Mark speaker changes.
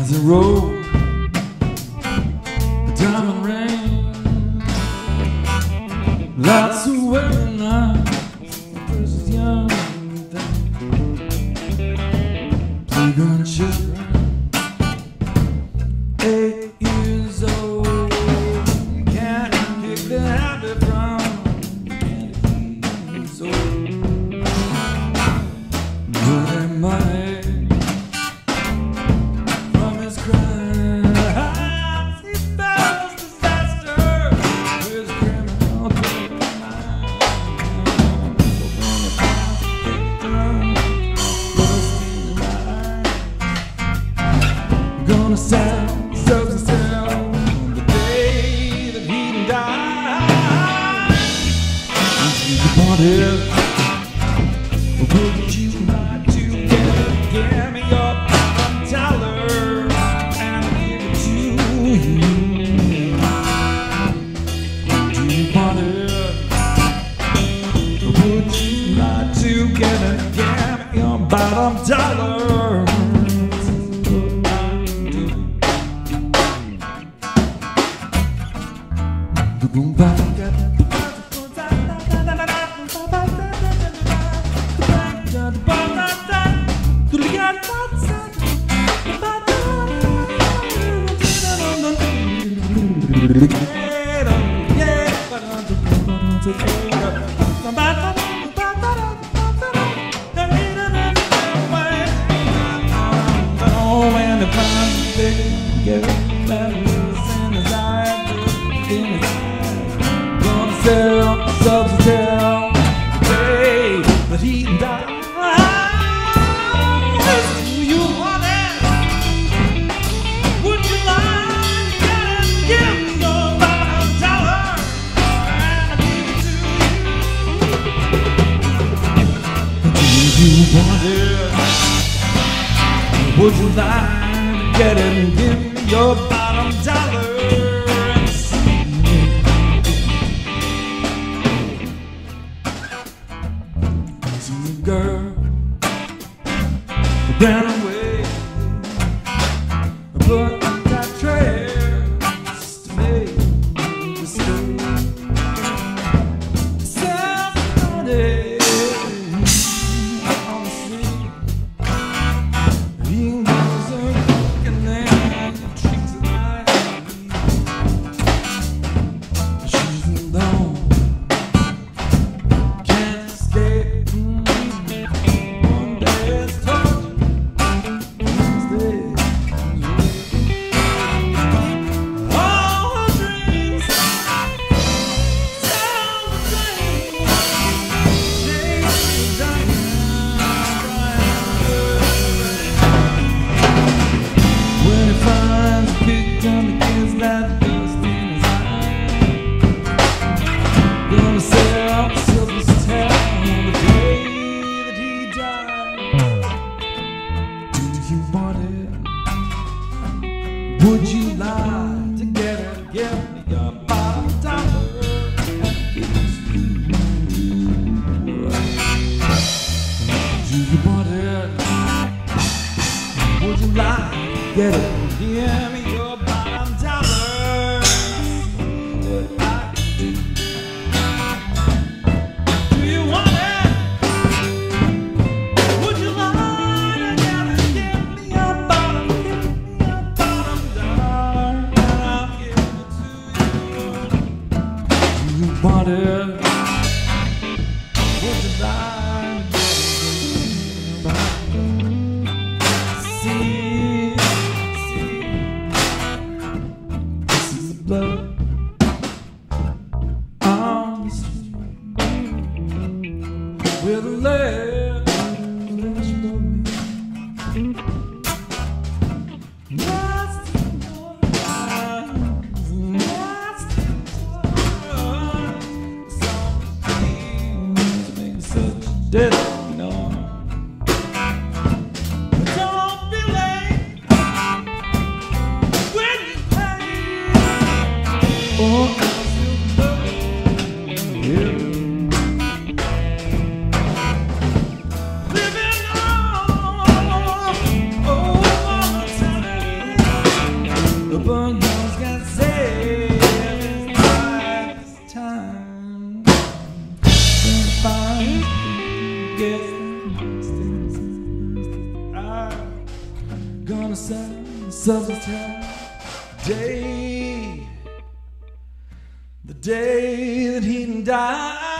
Speaker 1: As I roll the diamond ring, lots of wedding nights, precious young thing, playground children, 8 years old, can't kick the habit from 20 years old. Good money from his crimes, he spells disaster with his criminal mind. Gonna sell substance on the day that he died. Into the party, would you like to give me your $1 and give it to you? To the party, would you like to give me your bottom dollar? Would you like to get it and give me your bottom dollar and see a girl who ran away, but that trails to make the stay. Somebody on the street, he goes looking and treats it like she's alone, can't escape. One day it's tough, next day all her dreams sound the same. She's dying. When he finds a picture against that dust in his eye, gonna sell Silver's tail on the day that he died. Do you want it? Would you like to get it? Give me your bottom dollar and give it to you. Do you want it? Would you like to get it? Give me your bottom dollar. What I do. Do you want it? Would you like to get it? Give me your bottom dollar, and I'll give it to you. Do you want it? Would you like to get it? See, this is the blood on the street with a leg flesh for me. Nasty boys, nasty boys, some things make such a deadly noise. But don't be late when you pay. on the sun, the sun's time. The day that he died.